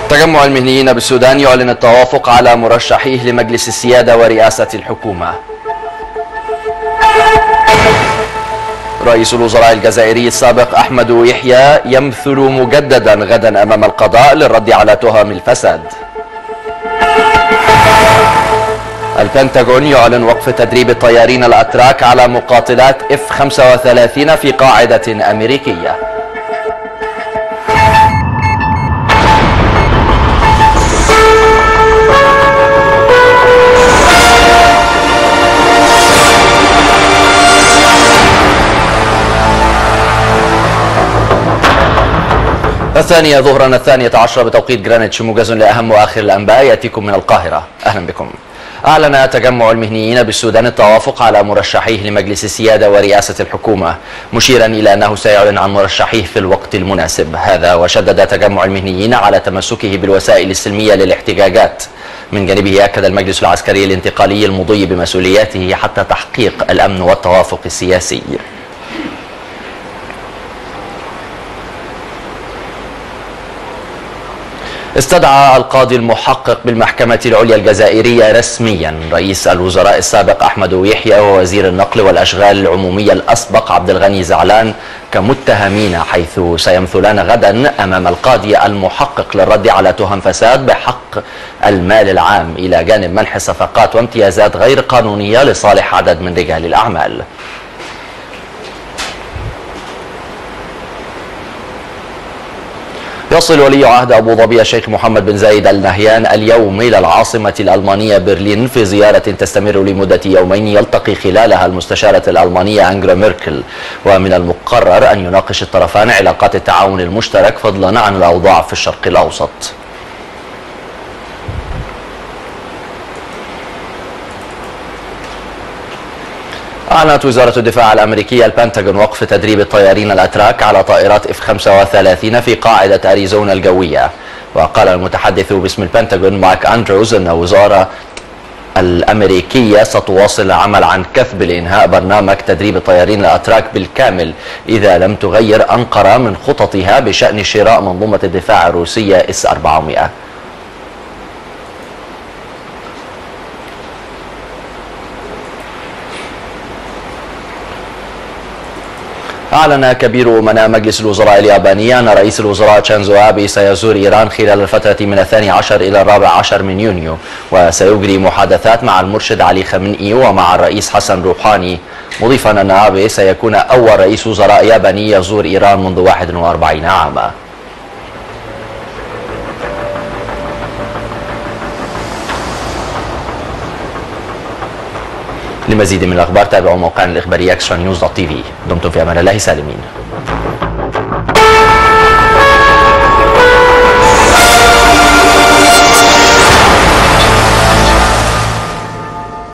تجمع المهنيين بالسودان يعلن التوافق على مرشحيه لمجلس السيادة ورئاسة الحكومة. رئيس الوزراء الجزائري السابق أحمد يحيى يمثل مجددا غدا أمام القضاء للرد على تهم الفساد. البنتاغون يعلن وقف تدريب الطيارين الأتراك على مقاتلات F-35 في قاعدة أمريكية. الثانية ظهرا 12 بتوقيت جرينتش، موجز لأهم وآخر الأنباء يأتيكم من القاهرة. أهلا بكم. أعلن تجمع المهنيين بالسودان التوافق على مرشحيه لمجلس السيادة ورئاسة الحكومة، مشيرا إلى أنه سيعلن عن مرشحيه في الوقت المناسب. هذا وشدد تجمع المهنيين على تمسكه بالوسائل السلمية للاحتجاجات. من جانبه أكد المجلس العسكري الانتقالي المضي بمسؤولياته حتى تحقيق الأمن والتوافق السياسي. استدعى القاضي المحقق بالمحكمة العليا الجزائرية رسميا رئيس الوزراء السابق أحمد يحيى ووزير النقل والأشغال العمومية الأسبق عبد الغني زعلان كمتهمين، حيث سيمثلان غدا أمام القاضي المحقق للرد على تهم فساد بحق المال العام، إلى جانب منح صفقات وامتيازات غير قانونية لصالح عدد من رجال الأعمال. يصل ولي عهد أبو ظبي الشيخ محمد بن زايد آل نهيان اليوم إلى العاصمة الألمانية برلين في زيارة تستمر لمدة يومين يلتقي خلالها المستشارة الألمانية أنجيلا ميركل، ومن المقرر أن يناقش الطرفان علاقات التعاون المشترك فضلا عن الأوضاع في الشرق الأوسط. أعلنت وزارة الدفاع الأمريكية البنتاغون وقف تدريب الطيارين الأتراك على طائرات F-35 في قاعدة أريزونا الجوية. وقال المتحدث باسم البنتاغون مايك أندروز أن الوزارة الأمريكية ستواصل العمل عن كثب لإنهاء برنامج تدريب الطيارين الأتراك بالكامل إذا لم تغير أنقرة من خططها بشأن شراء منظومة الدفاع الروسية S-400. أعلن كبير أمناء مجلس الوزراء الياباني أن رئيس الوزراء شينزو آبي سيزور إيران خلال الفترة من 12 إلى 14 من يونيو، وسيجري محادثات مع المرشد علي خامنئي ومع الرئيس حسن روحاني، مضيفا أن آبي سيكون أول رئيس وزراء ياباني يزور إيران منذ 41 عاما. لمزيد من الأخبار تابعوا موقعنا الإخباري extranews.tv. دمتم في أمان الله سالمين.